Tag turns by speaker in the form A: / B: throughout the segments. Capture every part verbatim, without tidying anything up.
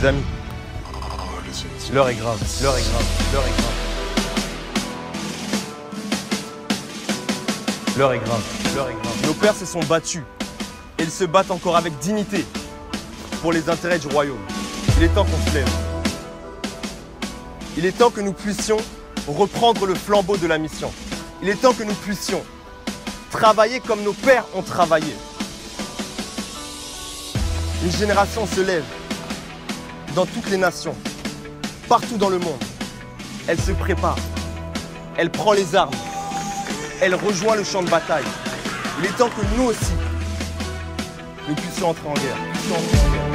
A: Les amis, l'heure est grave, l'heure est grave, l'heure est grave. L'heure est grave, l'heure est grave. Nos pères se sont battus et ils se battent encore avec dignité pour les intérêts du royaume. Il est temps qu'on se lève. Il est temps que nous puissions reprendre le flambeau de la mission. Il est temps que nous puissions travailler comme nos pères ont travaillé. Une génération se lève dans toutes les nations, partout dans le monde. Elle se prépare, elle prend les armes, elle rejoint le champ de bataille. Il est temps que nous aussi, nous puissions entrer en guerre. Puissions entrer en guerre.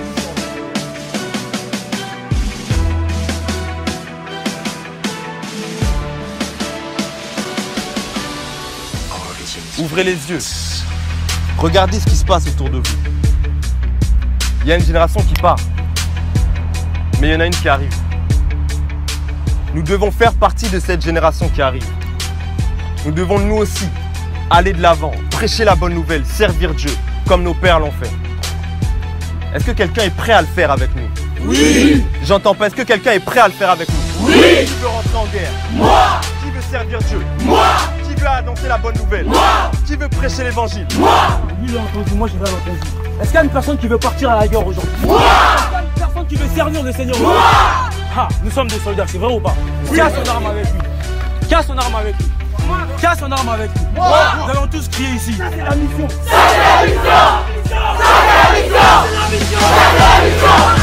A: Ouvrez les yeux, regardez ce qui se passe autour de vous. Il y a une génération qui part, mais il y en a une qui arrive. Nous devons faire partie de cette génération qui arrive. Nous devons nous aussi aller de l'avant, prêcher la bonne nouvelle, servir Dieu, comme nos pères l'ont fait. Est-ce que quelqu'un est prêt à le faire avec nous?
B: Oui!
A: J'entends pas, est-ce que quelqu'un est prêt à le faire avec nous?
B: Oui!
A: Qui veut rentrer en guerre?
B: Moi!
A: Qui veut servir Dieu?
B: Moi!
A: Qui veut annoncer la bonne nouvelle?
B: Moi!
A: Qui veut prêcher l'évangile?
B: Moi!
C: Lui l'a entendu, moi j'ai pas entendu. Est-ce qu'il y a une personne qui veut partir à la guerre aujourd'hui?
B: Moi!
C: Est-ce qu'il y a une personne qui veut servir le Seigneur?
B: Moi!
C: Ah, nous sommes des soldats, c'est vrai ou pas?
B: Oui.
C: Qui a son arme avec lui? Qui a son arme avec lui? Qui a son arme avec lui?
B: Moi.
C: Nous allons tous crier ici. Ça c'est la mission.
B: C'est la mission! C'est la mission! C'est la mission!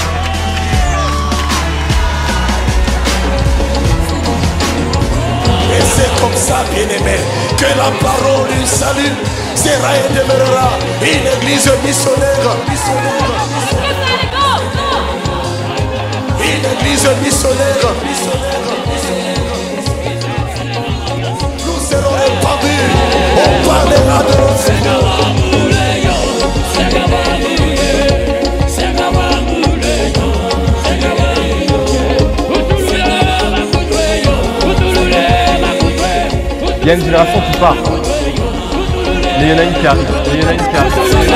B: Et c'est comme ça, bien-aimé, que la parole du salut sera et demeurera une église missionnaire. Une église missionnaire. Nous serons répandus. On parlera de notre Seigneur.
A: Il y a une génération qui part, mais il y en a une qui arrive. Mais il y en a une qui arrive.